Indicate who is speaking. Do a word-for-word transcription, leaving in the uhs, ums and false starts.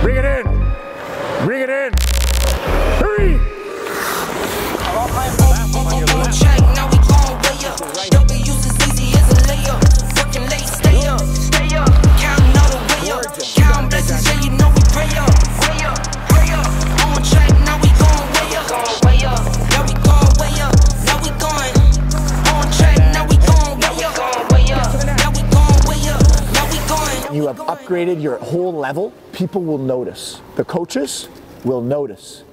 Speaker 1: Bring it in. Bring it in. Hurry.
Speaker 2: On track, now we going way up. W's as easy as a layup. Working late, stay up, stay up. Counting all the way up. Counting blessings, yeah, you know we pray up, pray up, pray up. On track, now we going way up, going way up. Now we going way up. Now we going on track. Now we going way up, going way up. Now we going way up. Now we going.
Speaker 3: You have upgraded your whole level. People will notice. The coaches will notice.